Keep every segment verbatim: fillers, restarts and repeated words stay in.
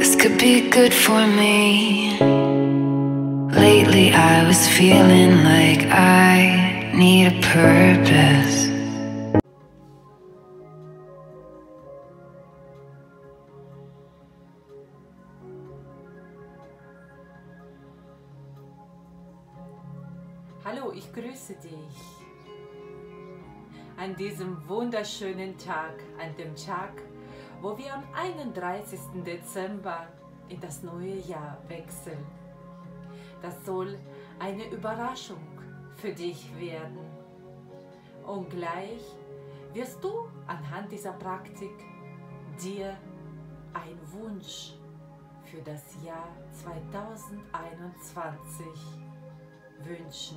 This could be good for me. Lately I was feeling like I need a purpose. Hallo, ich grüße dich an diesem wunderschönen Tag, an dem Tag, wo wir am einunddreißigsten Dezember in das neue Jahr wechseln. Das soll eine Überraschung für dich werden. Und gleich wirst du anhand dieser Praktik dir einen Wunsch für das Jahr zweitausendeinundzwanzig wünschen.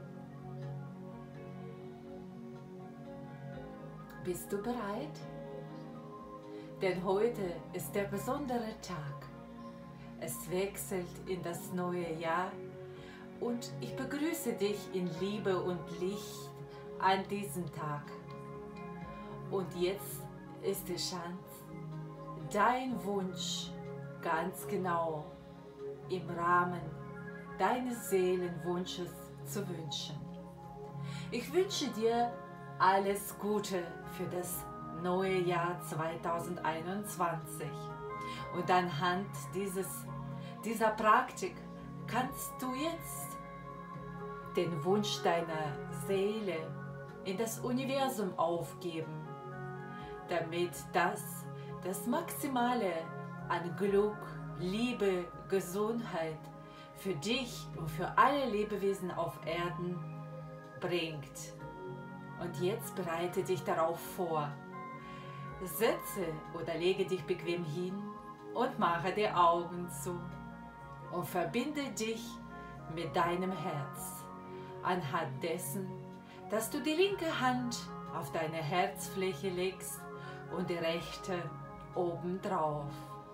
Bist du bereit? Denn heute ist der besondere Tag. Es wechselt in das neue Jahr und ich begrüße dich in Liebe und Licht an diesem Tag. Und jetzt ist die Chance, dein Wunsch ganz genau im Rahmen deines Seelenwunsches zu wünschen. Ich wünsche dir alles Gute für das neue Jahr zweitausendeinundzwanzig. Und anhand dieses, dieser Praktik kannst du jetzt den Wunsch deiner Seele in das Universum aufgeben, damit das, das Maximale an Glück, Liebe, Gesundheit für dich und für alle Lebewesen auf Erden bringt. Und jetzt bereite dich darauf vor. Setze oder lege dich bequem hin und mache die Augen zu und verbinde dich mit deinem Herz anhand dessen, dass du die linke Hand auf deine Herzfläche legst und die rechte obendrauf.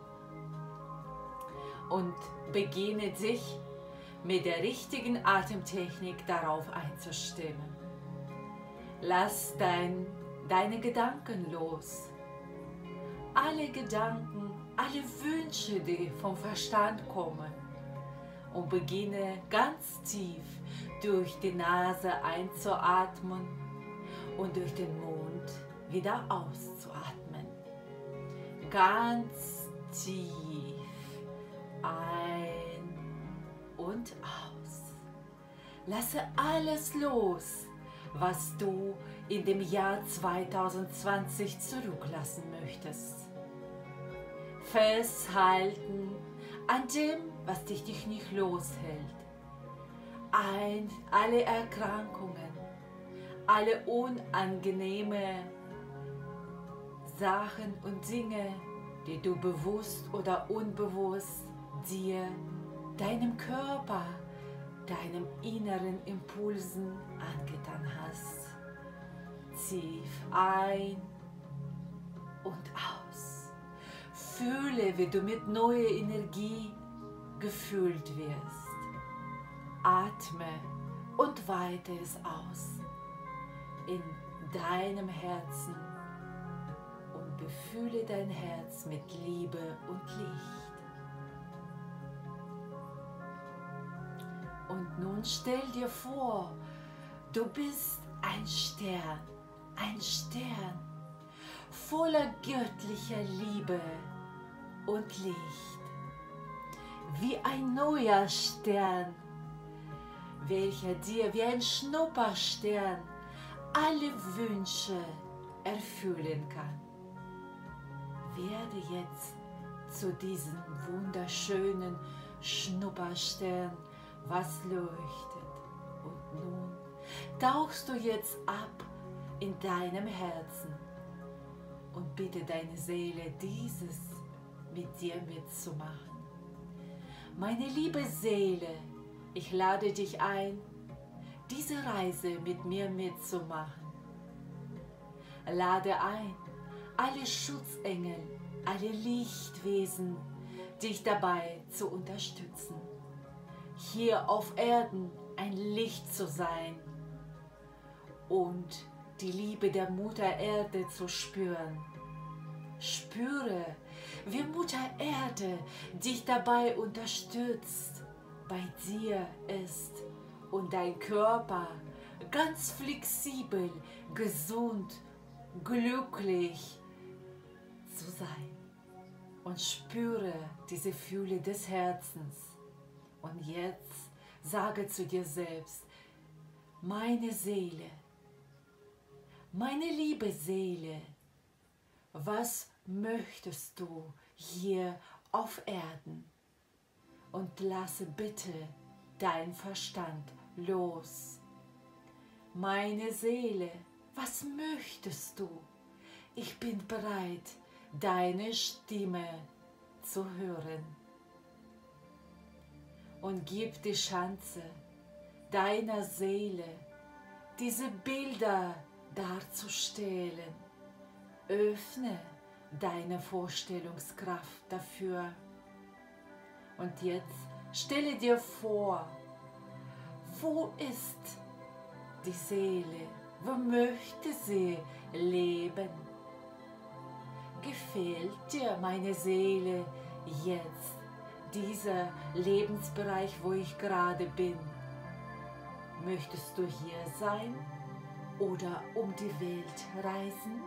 Und beginne dich mit der richtigen Atemtechnik darauf einzustimmen. Lass dein, deine Gedanken los. Alle Gedanken, alle Wünsche, die vom Verstand kommen. Und beginne ganz tief durch die Nase einzuatmen und durch den Mund wieder auszuatmen. Ganz tief ein und aus. Lasse alles los, was du in dem Jahr zweitausendzwanzig zurücklassen möchtest. Festhalten an dem, was dich, dich nicht loshält. Ein, alle Erkrankungen, alle unangenehme Sachen und Dinge, die du bewusst oder unbewusst dir, deinem Körper, deinem inneren Impulsen angetan hast. Tief ein und aus. Fühle, wie du mit neuer Energie gefüllt wirst. Atme und weite es aus in deinem Herzen und befühle dein Herz mit Liebe und Licht. Und nun stell dir vor, du bist ein Stern, ein Stern voller göttlicher Liebe und Licht. Wie ein neuer Stern, welcher dir wie ein Schnupperstern alle Wünsche erfüllen kann. Werde jetzt zu diesem wunderschönen Schnupperstern, was leuchtet. Und nun tauchst du jetzt ab in deinem Herzen und bitte deine Seele, dieses mit dir mitzumachen. Meine liebe Seele, ich lade dich ein, diese Reise mit mir mitzumachen. Lade ein, alle Schutzengel, alle Lichtwesen, dich dabei zu unterstützen. Hier auf Erden ein Licht zu sein und die Liebe der Mutter Erde zu spüren. Spüre, wie Mutter Erde dich dabei unterstützt, bei dir ist und dein Körper ganz flexibel, gesund, glücklich zu sein. Und spüre diese Fühle des Herzens. Und jetzt sage zu dir selbst, meine Seele, meine liebe Seele, was möchtest du hier auf Erden? Und lasse bitte dein Verstand los. Meine Seele, was möchtest du? Ich bin bereit, deine Stimme zu hören. Und gib die Chance deiner Seele, diese Bilder darzustellen. Öffne deine Vorstellungskraft dafür. Und jetzt stelle dir vor, wo ist die Seele? Wo möchte sie leben? Gefällt dir meine Seele jetzt, dieser Lebensbereich, wo ich gerade bin? Möchtest du hier sein oder um die Welt reisen?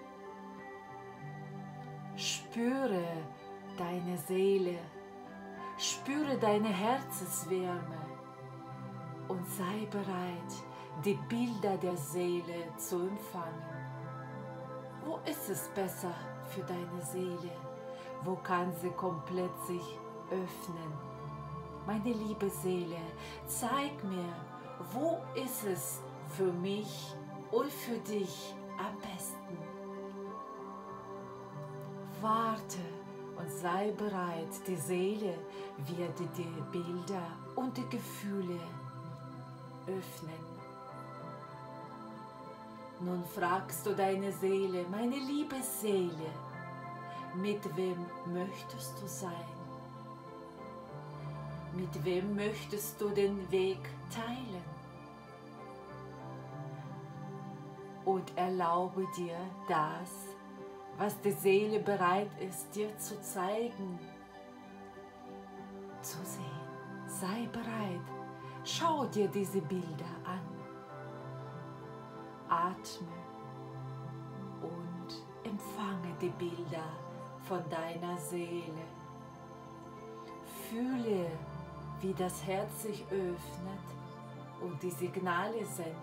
Spüre deine Seele, spüre deine Herzenswärme und sei bereit, die Bilder der Seele zu empfangen. Wo ist es besser für deine Seele? Wo kann sie komplett sich öffnen? Meine liebe Seele, zeig mir, wo ist es für mich und für dich am besten? Warte und sei bereit, die Seele wird die Bilder und die Gefühle öffnen. Nun fragst du deine Seele, meine liebe Seele, mit wem möchtest du sein? Mit wem möchtest du den Weg teilen? Und erlaube dir das, was die Seele bereit ist, dir zu zeigen, zu sehen. Sei bereit, schau dir diese Bilder an. Atme und empfange die Bilder von deiner Seele. Fühle, wie das Herz sich öffnet und die Signale sendet.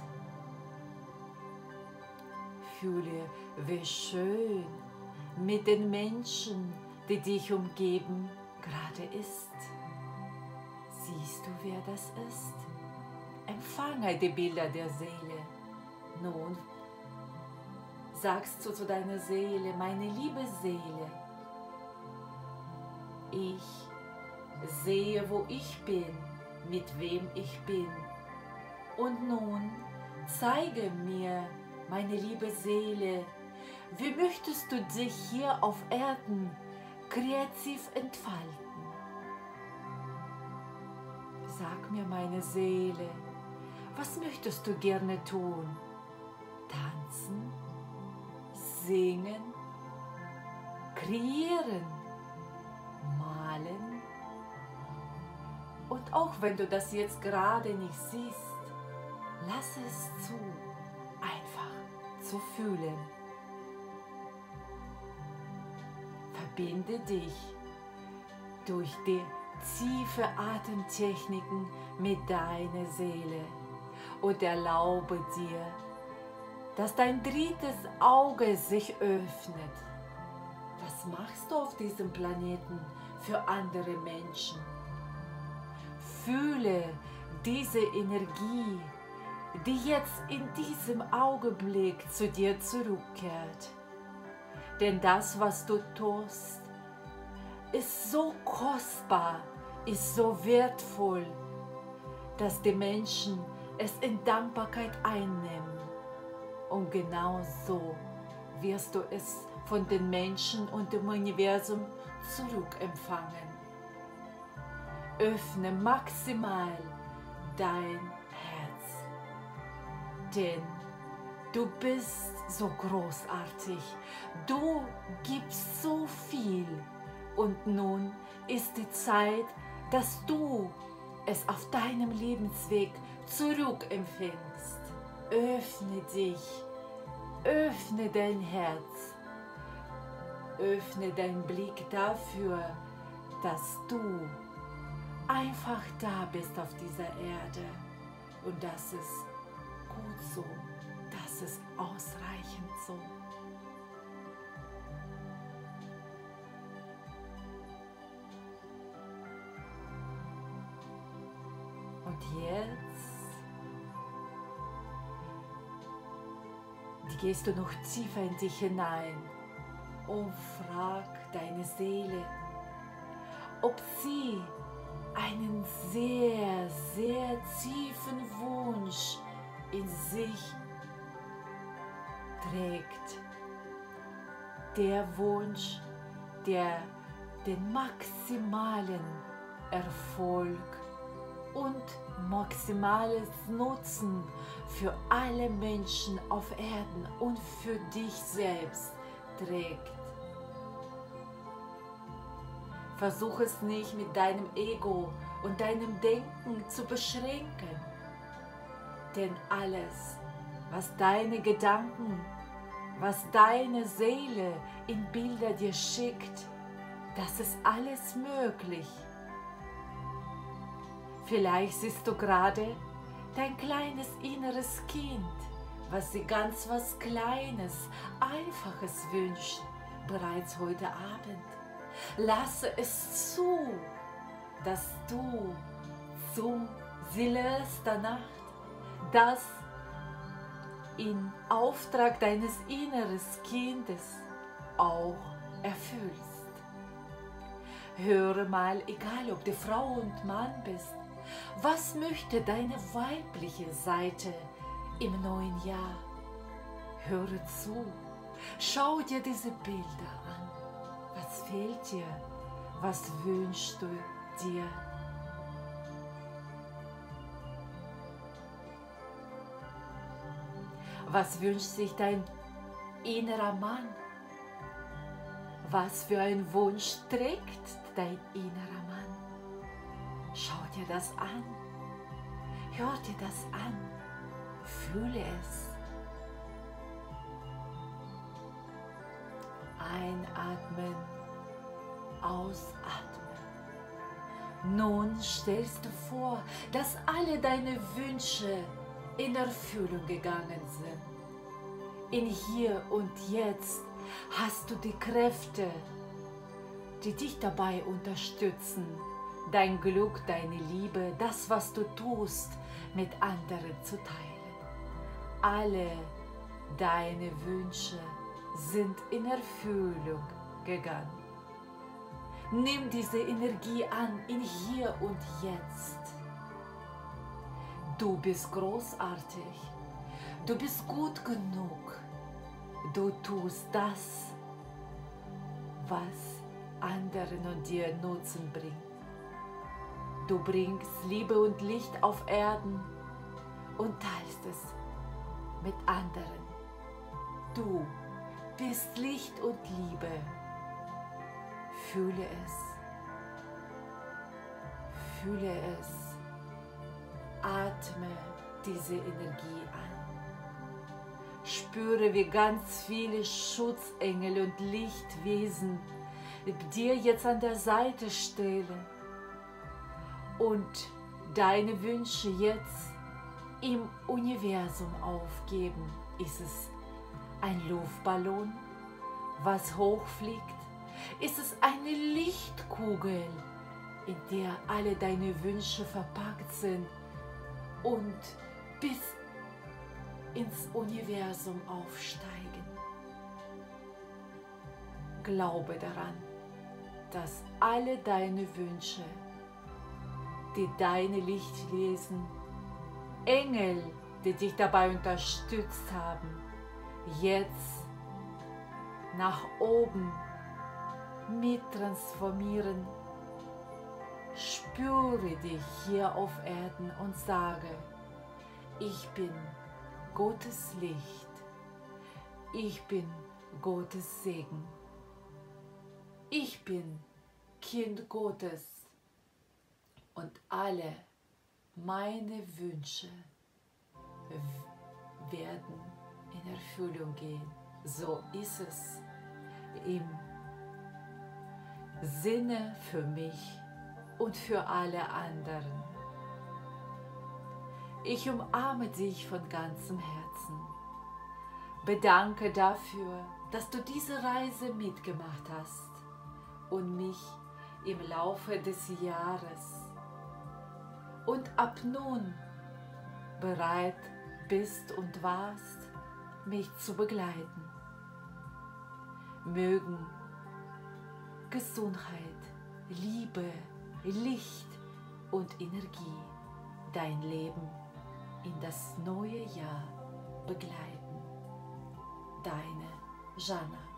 Fühle, wie schön mit den Menschen, die dich umgeben, gerade ist. Siehst du, wer das ist? Empfange die Bilder der Seele. Nun sagst du zu deiner Seele, meine liebe Seele, ich sehe, wo ich bin, mit wem ich bin. Und nun zeige mir, meine liebe Seele, wie möchtest du dich hier auf Erden kreativ entfalten? Sag mir, meine Seele, was möchtest du gerne tun? Tanzen, singen, kreieren, malen. Und auch wenn du das jetzt gerade nicht siehst, lass es zu, einfach zu fühlen. Verbinde dich durch die tiefe Atemtechniken mit deiner Seele und erlaube dir, dass dein drittes Auge sich öffnet. Was machst du auf diesem Planeten für andere Menschen? Fühle diese Energie, die jetzt in diesem Augenblick zu dir zurückkehrt. Denn das, was du tust, ist so kostbar, ist so wertvoll, dass die Menschen es in Dankbarkeit einnehmen. Und genau so wirst du es von den Menschen und dem Universum zurückempfangen. Öffne maximal dein Herz, denn Du bist so großartig. Du gibst so viel. Und nun ist die Zeit, dass du es auf deinem Lebensweg zurückempfängst. Öffne dich, öffne dein Herz, öffne deinen Blick dafür, dass du einfach da bist auf dieser Erde. Und das ist gut so, das ist ausreichend so. Und jetzt gehst du noch tiefer in dich hinein und frag deine Seele, ob sie einen sehr, sehr tiefen Wunsch in sich trägt. Der Wunsch, der den maximalen Erfolg und maximales Nutzen für alle Menschen auf Erden und für dich selbst trägt. Versuch es nicht mit deinem Ego und deinem Denken zu beschränken, denn alles, was deine Gedanken, was deine Seele in Bilder dir schickt, das ist alles möglich. Vielleicht siehst du gerade dein kleines inneres Kind, was sich ganz was Kleines, Einfaches wünscht, bereits heute Abend. Lasse es zu, dass du zum Silvester der Nacht das in Auftrag deines inneren Kindes auch erfüllst. Höre mal, egal ob du Frau und Mann bist, was möchte deine weibliche Seite im neuen Jahr? Höre zu, schau dir diese Bilder an. Was fehlt dir? Was wünschst du dir? Was wünscht sich dein innerer Mann? Was für ein Wunsch trägt dein innerer Mann? Schau dir das an. Hör dir das an. Fühle es. Einatmen, ausatmen. Nun stellst du vor, dass alle deine Wünsche in Erfüllung gegangen sind. In Hier und Jetzt hast du die Kräfte, die dich dabei unterstützen, dein Glück, deine Liebe, das, was du tust, mit anderen zu teilen. Alle deine Wünsche sind in Erfüllung gegangen. Nimm diese Energie an in Hier und Jetzt. Du bist großartig. Du bist gut genug. Du tust das, was anderen und dir Nutzen bringt. Du bringst Liebe und Licht auf Erden und teilst es mit anderen. Du bist Licht und Liebe. Fühle es. Fühle es. Atme diese Energie an. Spüre, wie ganz viele Schutzengel und Lichtwesen dir jetzt an der Seite stehen und deine Wünsche jetzt im Universum aufgeben. Ist es ein Luftballon, was hochfliegt? Ist es eine Lichtkugel, in der alle deine Wünsche verpackt sind und bis ins Universum aufsteigen? Glaube daran, dass alle deine Wünsche, die deine Lichtwesen, Engel, die dich dabei unterstützt haben, jetzt nach oben mittransformieren. Spüre dich hier auf Erden und sage: Ich bin Gottes Licht. Ich bin Gottes Segen. Ich bin Kind Gottes und alle meine Wünsche werden in Erfüllung gehen. So ist es im Sinne für mich und für alle anderen. Ich umarme dich von ganzem Herzen. Bedanke dafür, dass du diese Reise mitgemacht hast und mich im Laufe des Jahres und ab nun bereit bist und warst, mich zu begleiten. Mögen Gesundheit, Liebe, Licht und Energie dein Leben in das neue Jahr begleiten. Deine Jana.